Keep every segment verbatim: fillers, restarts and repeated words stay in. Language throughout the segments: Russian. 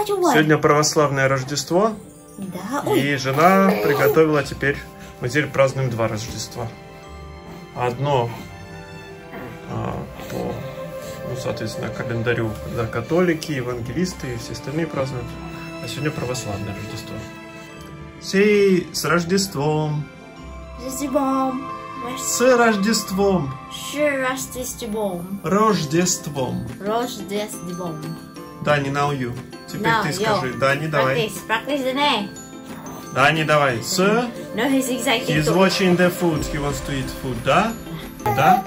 Сегодня православное Рождество. Да. И жена приготовила теперь... Мы теперь празднуем два Рождества. Одно а, по, ну, соответственно, календарю, когда католики, евангелисты и все остальные празднуют. А сегодня православное Рождество. Сей с Рождеством! Рождеством! С Рождеством! С Рождеством! Рождеством! Рождеством! Дани, now you. Теперь Now, ты yo. скажи. Дани, давай. Practice, practice the name. Дани, давай. С. No, he's exactly. He's watching the food. He wants to eat food. Да? Да?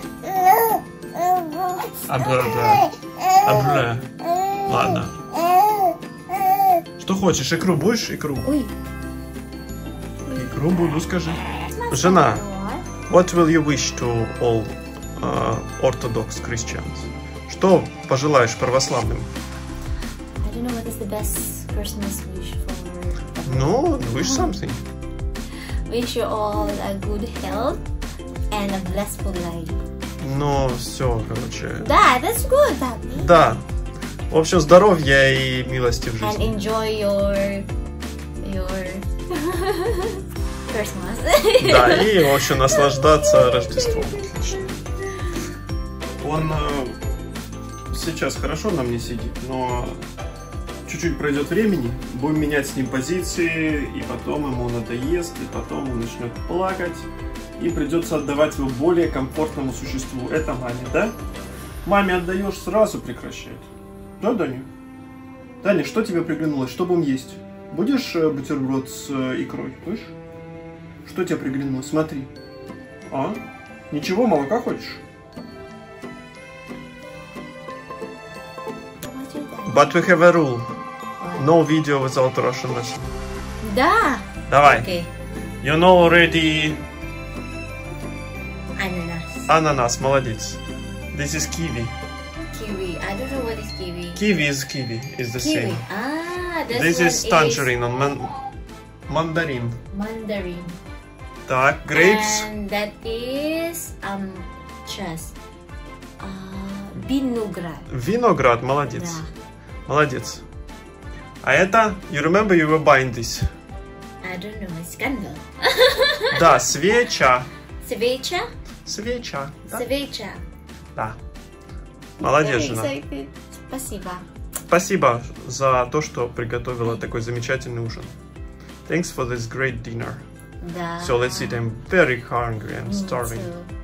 Абра, да. Абра. Ладно. Что хочешь? Икру будешь? Икру. Ой. Икру буду, скажи. Жена. What will you wish to all uh, Orthodox Christians? Что пожелаешь православным? I don't know what is the best Christmas wish for. Ну, wish something. Wish you all a good health and a blissful life. Ну, все, короче. Да, that's good. That. Да. В общем, здоровья и милости в And жизни. enjoy your your Christmas. Да, и, в общем, наслаждаться Рождеством. Отлично. Он э, сейчас хорошо на мне сидит, но чуть-чуть пройдет времени, будем менять с ним позиции, и потом ему надоест, и потом он начнет плакать, и придется отдавать его более комфортному существу. Это маме, да? Маме отдаешь, сразу прекращает. Да, Даня? Даня, что тебе приглянулось? Что будем есть? Будешь э, бутерброд с э, икрой? Будешь? Что тебе приглянулось? Смотри. А? Ничего, молока хочешь? But we have a rule. No video without Russian lesson. Да. Давай. Okay. You know already... Ananas. Ананас, молодец. This is kiwi. Kiwi. I don't know what is kiwi. Kiwi is kiwi. Is the Kiwi. same. Ah, this, This one is tangerine on man mandarin. Mandarin. Так, grapes. And that is um just uh vinogрад. Виноград, молодец. Да. Молодец. А это, you remember you were buying this? I don't know. Scandal. Да, свеча. Свеча. Свеча. Да. Свеча. Да. Молодец, Very жена. excited. Спасибо. Спасибо за то, что приготовила такой замечательный ужин. Thanks for this great dinner. Да. So let's eat. I'm very hungry and Me starving. too.